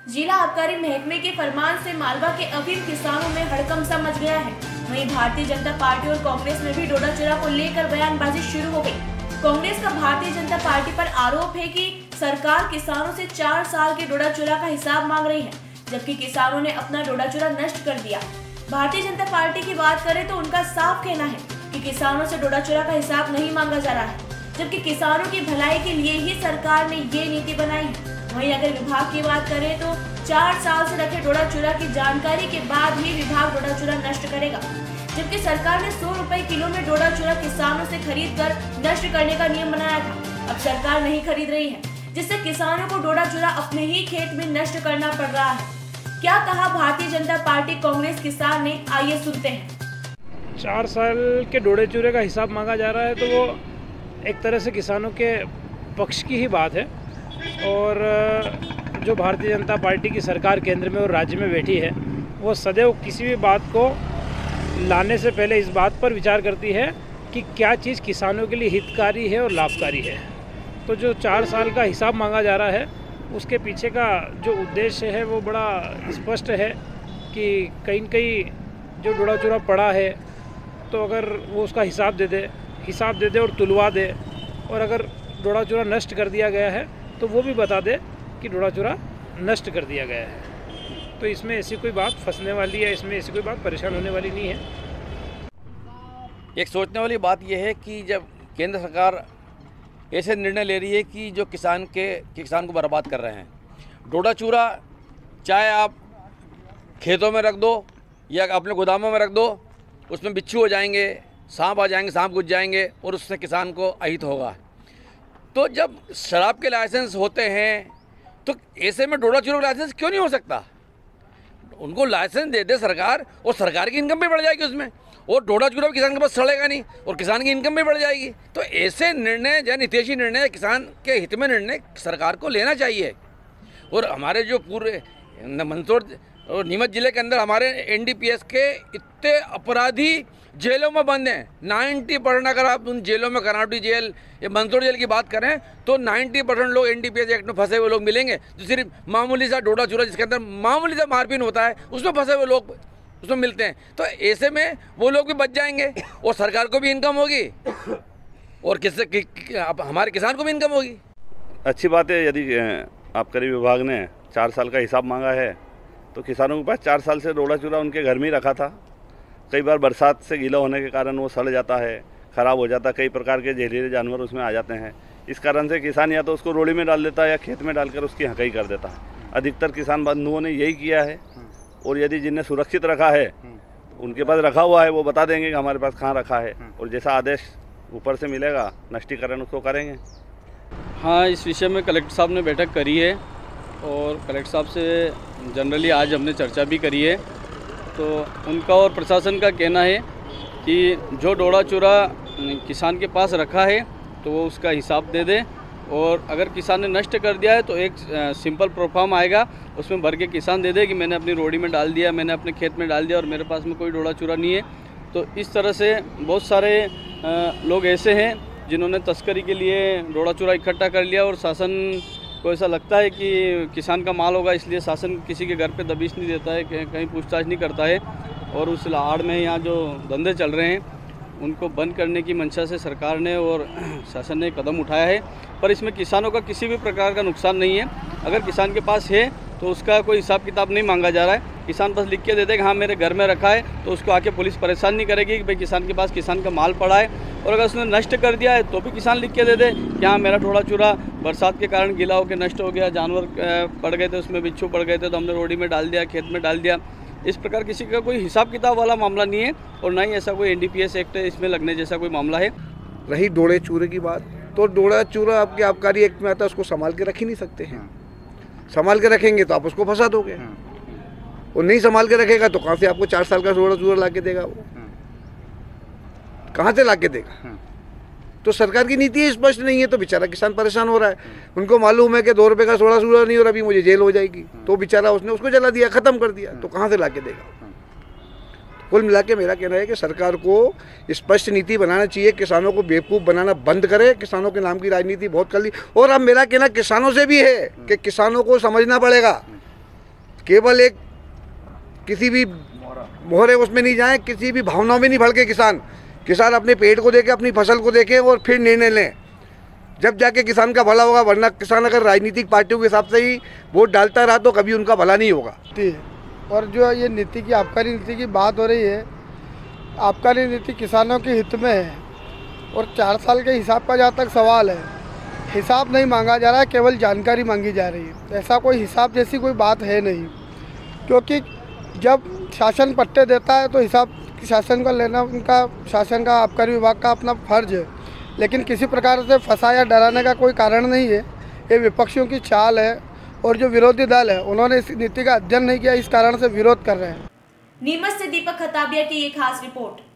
जिला आबकारी महकमे के फरमान से मालवा के अफीम किसानों में हड़कंप सा मच गया है। वहीं भारतीय जनता पार्टी और कांग्रेस में भी डोडा चूरा को लेकर बयानबाजी शुरू हो गई। कांग्रेस का भारतीय जनता पार्टी पर आरोप है कि सरकार किसानों से 4 साल के डोडा चूरा का हिसाब मांग रही है, जबकि किसानों ने अपना डोडा चूरा नष्ट कर दिया। भारतीय जनता पार्टी की बात करें तो उनका साफ कहना है कि किसानों से डोडा चूरा का हिसाब नहीं मांगा जा रहा है, जबकि किसानों की भलाई के लिए ही सरकार ने ये नीति बनाई है। वहीं अगर विभाग की बात करें तो 4 साल से रखे डोडा चूरा की जानकारी के बाद ही विभाग डोडा चूरा नष्ट करेगा, जबकि सरकार ने 100 रुपए किलो में डोडा चूरा किसानों से खरीद कर नष्ट करने का नियम बनाया था। अब सरकार नहीं खरीद रही है, जिससे किसानों को डोडा चूरा अपने ही खेत में नष्ट करना पड़ रहा है। क्या कहा भारतीय जनता पार्टी कांग्रेस किसान ने, आइए सुनते हैं। 4 साल के डोडे चूरे का हिसाब मांगा जा रहा है तो वो एक तरह से किसानों के पक्ष की ही बात है। और जो भारतीय जनता पार्टी की सरकार केंद्र में और राज्य में बैठी है, वो सदैव किसी भी बात को लाने से पहले इस बात पर विचार करती है कि क्या चीज़ किसानों के लिए हितकारी है और लाभकारी है। तो जो 4 साल का हिसाब मांगा जा रहा है, उसके पीछे का जो उद्देश्य है वो बड़ा स्पष्ट है कि कहीं न कहीं जो डोडा चूरा पड़ा है तो अगर वो उसका हिसाब दे दे और तुलवा दे, और अगर डोडा चूरा नष्ट कर दिया गया है तो वो भी बता दे कि डोडा चूरा नष्ट कर दिया गया है। तो इसमें ऐसी कोई बात फंसने वाली है, इसमें ऐसी कोई बात परेशान होने वाली नहीं है। एक सोचने वाली बात यह है कि जब केंद्र सरकार ऐसे निर्णय ले रही है कि जो किसान को बर्बाद कर रहे हैं, डोडा चूरा चाहे आप खेतों में रख दो या अपने गोदामों में रख दो, उसमें बिच्छू हो जाएंगे, सांप आ जाएंगे, सांप घुस जाएंगे और उससे किसान को अहित होगा। तो जब शराब के लाइसेंस होते हैं तो ऐसे में डोडा चूरा का लाइसेंस क्यों नहीं हो सकता? उनको लाइसेंस दे दे सरकार, और सरकार की इनकम भी बढ़ जाएगी उसमें, और डोडा चूरा भी किसान के पास सड़ेगा नहीं और किसान की इनकम भी बढ़ जाएगी। तो ऐसे निर्णय जन हितैषी निर्णय, किसान के हित में निर्णय सरकार को लेना चाहिए। और हमारे जो पूरे मंदसौर और नीमच जिले के अंदर हमारे एनडीपीएस के इतने अपराधी जेलों में बंद हैं। 90% अगर आप उन जेलों में करनाटी जेल या मंदसौर जेल की बात करें तो 90% लोग एनडीपीएस एक्ट में फंसे हुए लोग मिलेंगे, जो सिर्फ मामूली सा डोडा चूरा जिसके अंदर मामूली सा मारपीट होता है उसमें फंसे हुए लोग उसमें मिलते हैं। तो ऐसे में वो लोग भी बच जाएंगे और सरकार को भी इनकम होगी और हमारे किसान को भी इनकम होगी। अच्छी बात है। यदि आबकारी विभाग ने 4 साल का हिसाब मांगा है तो किसानों के पास 4 साल से डोडा चूरा उनके घर में ही रखा था। कई बार बरसात से गीला होने के कारण वो सड़ जाता है, ख़राब हो जाता है, कई प्रकार के जहरीले जानवर उसमें आ जाते हैं। इस कारण से किसान या तो उसको रोड़ी में डाल देता है या खेत में डालकर उसकी हकाई कर देता है। अधिकतर किसान बंधुओं ने यही किया है। और यदि जिन्हें सुरक्षित रखा है उनके पास रखा हुआ है, वो बता देंगे कि हमारे पास कहाँ रखा है, और जैसा आदेश ऊपर से मिलेगा नष्टीकरण उसको करेंगे। हाँ, इस विषय में कलेक्टर साहब ने बैठक करी है और कलेक्टर साहब से जनरली आज हमने चर्चा भी करी है। तो उनका और प्रशासन का कहना है कि जो डोडा चूरा किसान के पास रखा है तो वो उसका हिसाब दे दे, और अगर किसान ने नष्ट कर दिया है तो एक सिंपल प्रोफार्म आएगा, उसमें भर के किसान दे दे कि मैंने अपनी रोड़ी में डाल दिया, मैंने अपने खेत में डाल दिया और मेरे पास में कोई डोडा चूरा नहीं है। तो इस तरह से बहुत सारे लोग ऐसे हैं जिन्होंने तस्करी के लिए डोडा चूरा इकट्ठा कर लिया, और शासन को ऐसा लगता है कि किसान का माल होगा, इसलिए शासन किसी के घर पे दबिश नहीं देता है, कहीं पूछताछ नहीं करता है, और उस आड़ में यहाँ जो धंधे चल रहे हैं उनको बंद करने की मंशा से सरकार ने और शासन ने कदम उठाया है। पर इसमें किसानों का किसी भी प्रकार का नुकसान नहीं है। अगर किसान के पास है तो उसका कोई हिसाब किताब नहीं मांगा जा रहा है। किसान बस लिख के दे दे कि हाँ मेरे घर में रखा है, तो उसको आके पुलिस परेशान नहीं करेगी कि भाई किसान के पास किसान का माल पड़ा है। और अगर उसने नष्ट कर दिया है तो भी किसान लिख के दे दे कि हाँ मेरा डोडा चूरा बरसात के कारण गीला होकर नष्ट हो गया, जानवर पड़ गए थे, उसमें बिच्छू पड़ गए थे तो हमने रोड़ी में डाल दिया, खेत में डाल दिया। इस प्रकार किसी का कोई हिसाब किताब वाला मामला नहीं है, और ना ही ऐसा कोई एनडीपीएस एक्ट इसमें लगने जैसा कोई मामला है। रही डोडे चूरे की बात, तो डोडा चूरा आपके आबकारी एक्ट में आता है, उसको संभाल के रख ही नहीं सकते हैं। संभाल के रखेंगे तो आप उसको फंसा दोगे, और नहीं संभाल के रखेगा तो कहाँ से आपको 4 साल का डोडा चूरा ला के देगा? वो कहाँ से ला के देगा? तो सरकार की नीति स्पष्ट नहीं है, तो बेचारा किसान परेशान हो रहा है। उनको मालूम है कि 2 रुपये का डोडा चूरा नहीं और अभी मुझे जेल हो जाएगी, तो बेचारा उसने उसको जला दिया, ख़त्म कर दिया, तो कहाँ से ला के देगा? कुल मिला के मेरा कहना है कि सरकार को स्पष्ट नीति बनाना चाहिए, किसानों को बेवकूफ़ बनाना बंद करे। किसानों के नाम की राजनीति बहुत कर ली, और अब मेरा कहना किसानों से भी है कि किसानों को समझना पड़ेगा केवल एक किसी भी मोहरे उसमें नहीं जाएं, किसी भी भावनाओं में नहीं भड़के किसान अपने पेट को देखे, अपनी फसल को देखे और फिर निर्णय लें, जब जाके किसान का भला होगा। वरना किसान अगर राजनीतिक पार्टियों के हिसाब से ही वोट डालता रहा तो कभी उनका भला नहीं होगा। और जो ये नीति की आबकारी नीति की बात हो रही है, आबकारी नीति किसानों के हित में है और 4 साल के हिसाब का जहाँ तक सवाल है, हिसाब नहीं मांगा जा रहा है, केवल जानकारी मांगी जा रही है। ऐसा कोई हिसाब जैसी कोई बात है नहीं, क्योंकि जब शासन पट्टे देता है तो हिसाब शासन का लेना उनका शासन का आबकारी विभाग का अपना फर्ज है, लेकिन किसी प्रकार से फंसा या डराने का कोई कारण नहीं है। ये विपक्षियों की चाल है और जो विरोधी दल है उन्होंने इस नीति का अध्ययन नहीं किया, इस कारण से विरोध कर रहे हैं। नीमच से दीपक खताबिया की ये खास रिपोर्ट।